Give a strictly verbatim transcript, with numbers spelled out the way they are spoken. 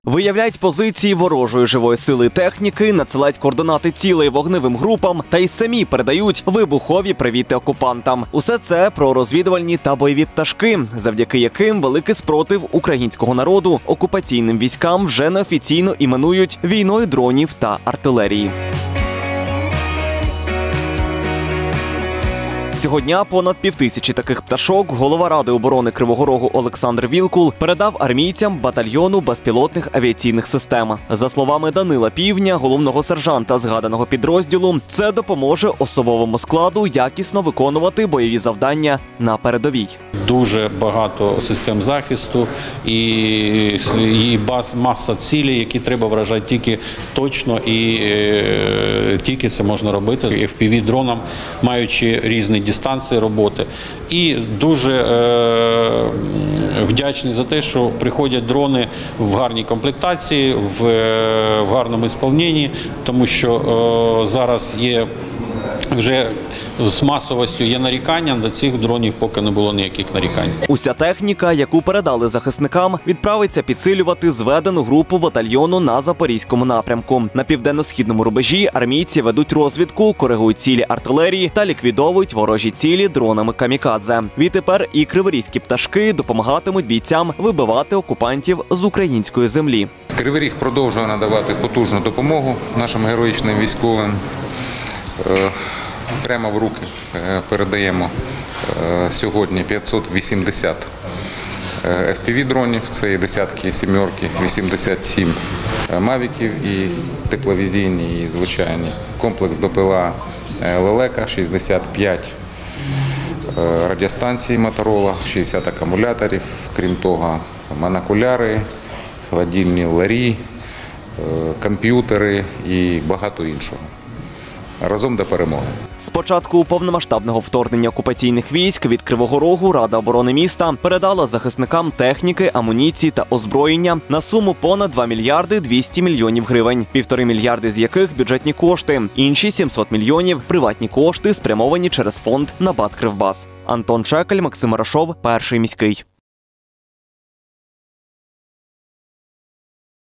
Виявляють позиції ворожої живої сили і техніки, надсилають координати цілей вогневим групам та й самі передають вибухові привіти окупантам. Усе це про розвідувальні та бойові пташки, завдяки яким великий спротив українського народу окупаційним військам вже неофіційно іменують війною дронів та артилерії. Цього дня понад півтисячі таких пташок голова Ради оборони Кривого Рогу Олександр Вілкул передав армійцям батальйону безпілотних авіаційних систем. За словами Данила Півня, головного сержанта згаданого підрозділу, це допоможе особовому складу якісно виконувати бойові завдання на передовій. Дуже багато систем захисту і маса цілей, які треба вражати тільки точно і е, тільки це можна робити еф пі ві-дроном, маючи різні дистанції роботи. І дуже е, вдячний за те, що приходять дрони в гарній комплектації, в, в гарному виконанні, тому що е, зараз є вже з масовістю є нарікання, до цих дронів поки не було ніяких нарікань. Уся техніка, яку передали захисникам, відправиться підсилювати зведену групу батальйону на Запорізькому напрямку. На південно-східному рубежі армійці ведуть розвідку, коригують цілі артилерії та ліквідовують ворожі цілі дронами камікадзе. Відтепер і криворізькі пташки допомагатимуть бійцям вибивати окупантів з української землі. Кривий Ріг продовжує надавати потужну допомогу нашим героїчним військовим. Прямо в руки передаємо сьогодні п'ятсот вісімдесят еф пі ві-дронів, це і десятки сімерки, вісімдесят сім мавіків і тепловізійні, і звичайні. Комплекс бе пе ел а «Лелека», шістдесят п'ять радіостанцій «Моторола», шістдесят акумуляторів, крім того, монокуляри, холодильні ларі, комп'ютери і багато іншого. Разом до перемоги. З початку повномасштабного вторгнення окупаційних військ від Кривого Рогу Рада оборони міста передала захисникам техніки, амуніції та озброєння на суму понад два мільярди двісті мільйонів гривень, півтори мільярди з яких бюджетні кошти, інші сімсот мільйонів – приватні кошти, спрямовані через фонд «Набат Кривбас». Антон Чекаль, Максим Арашов, Перший міський.